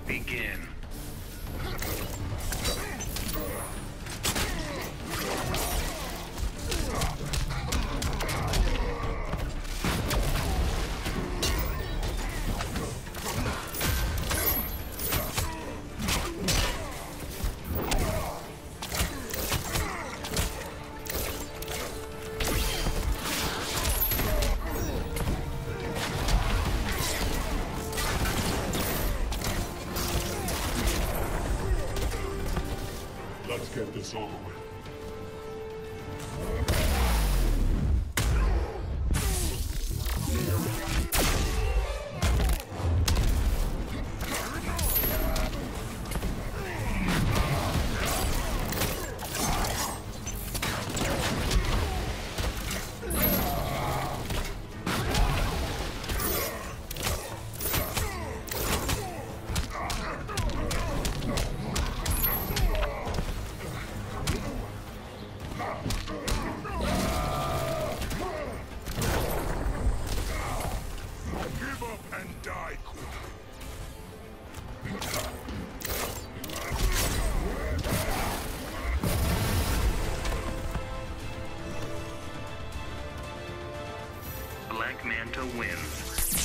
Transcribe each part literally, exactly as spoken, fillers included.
Begin. Let's get this over with. Give up and die quick. Black Manta wins.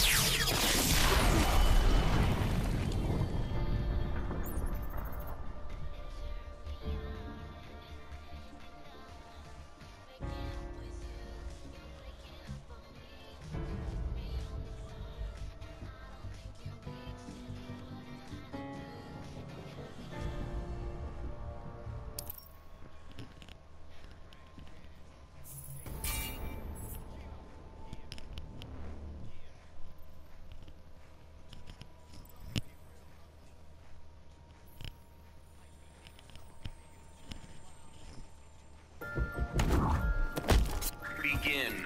Begin.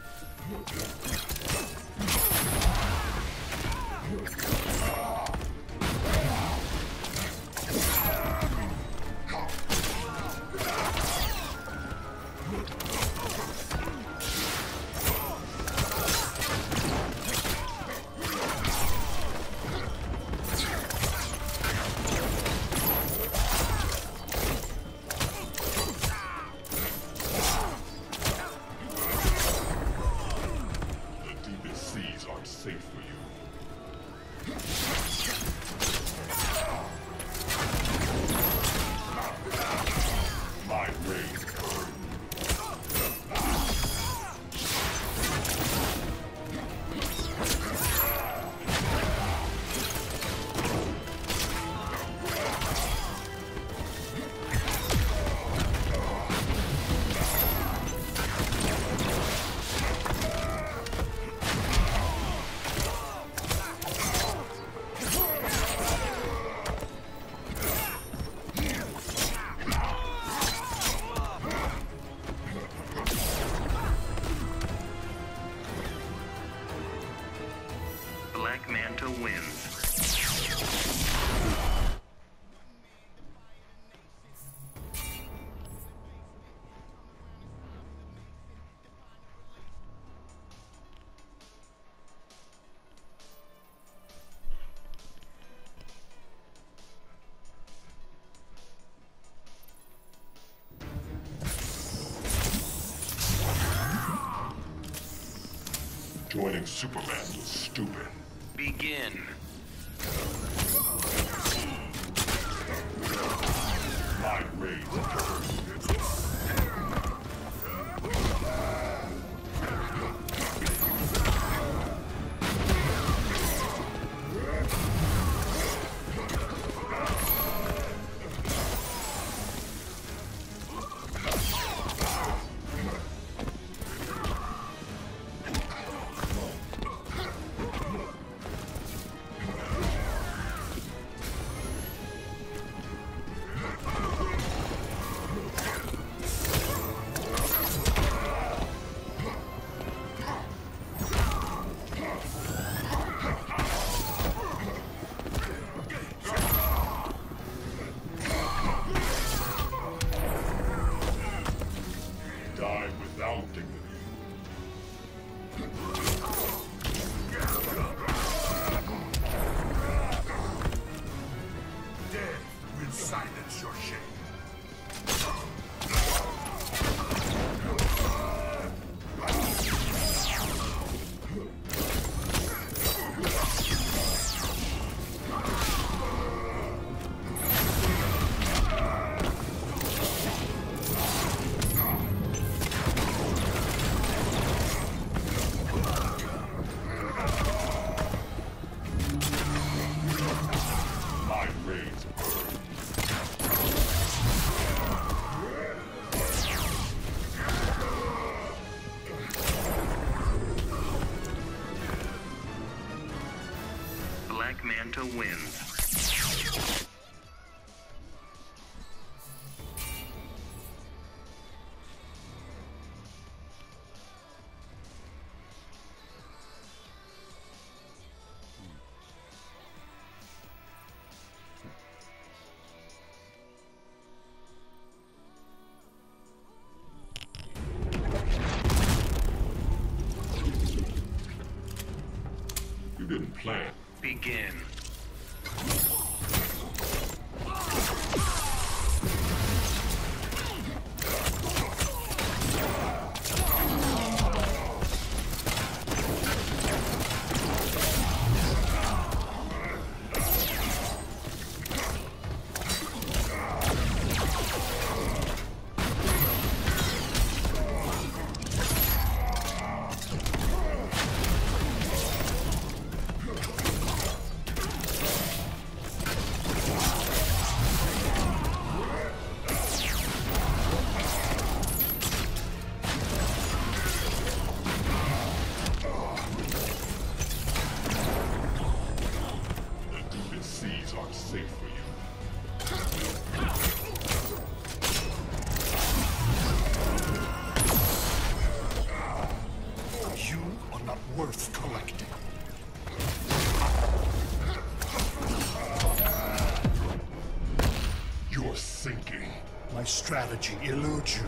Safe for you. My rage burns. Black Manta wins. Joining Superman was stupid. Begin. My rage burns. wins. You didn't plan. Begin. Safe for you. You are not worth collecting. You're sinking. My strategy eludes you.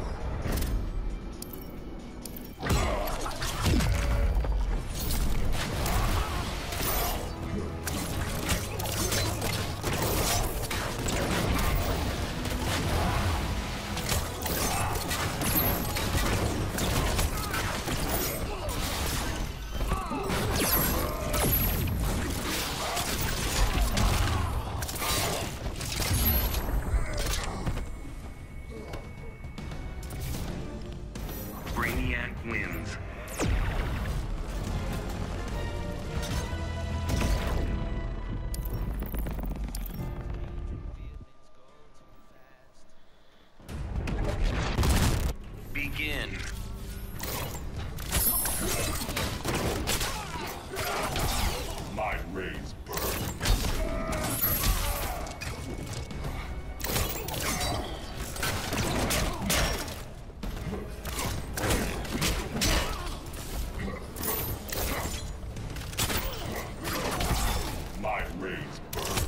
Brainiac wins. Begin. My rays burn. My rays burn.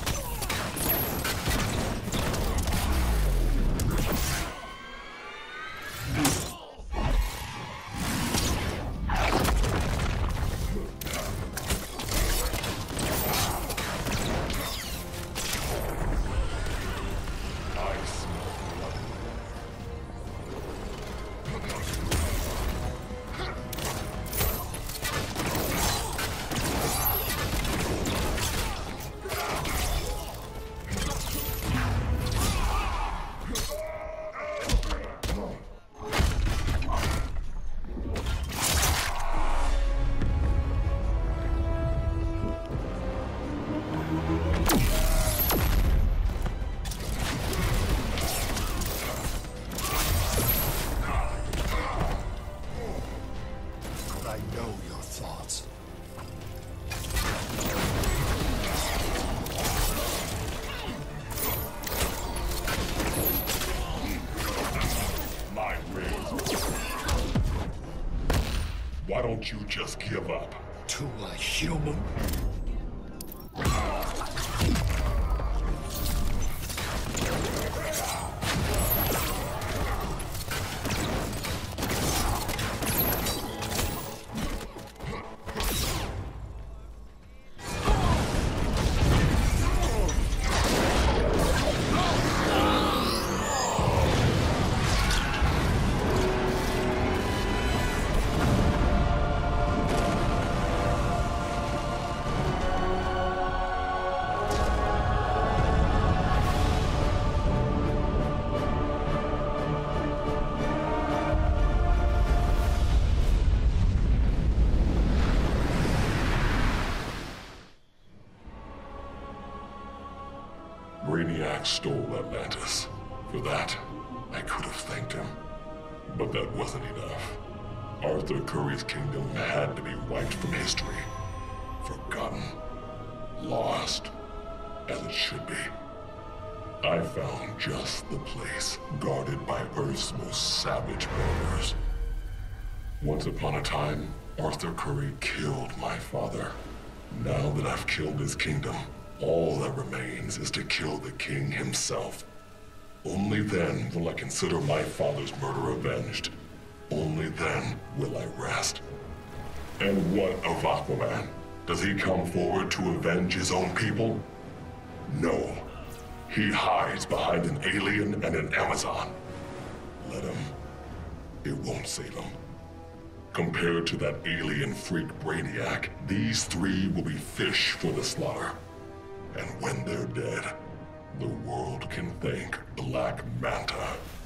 I smell blood. I know your thoughts. My rays. Why don't you just give up? To a human? Brainiac stole Atlantis. For that, I could have thanked him. But that wasn't enough. Arthur Curry's kingdom had to be wiped from history. Forgotten. Lost. as it should be. I found just the place guarded by Earth's most savage murderers. Once upon a time, Arthur Curry killed my father. Now that I've killed his kingdom, all that remains is to kill the king himself. Only then will I consider my father's murder avenged. Only then will I rest. And what of Aquaman? Does he come forward to avenge his own people? No. He hides behind an alien and an Amazon. Let him. It won't save him. Compared to that alien freak Brainiac, these three will be fish for the slaughter. And when they're dead, the world can thank Black Manta.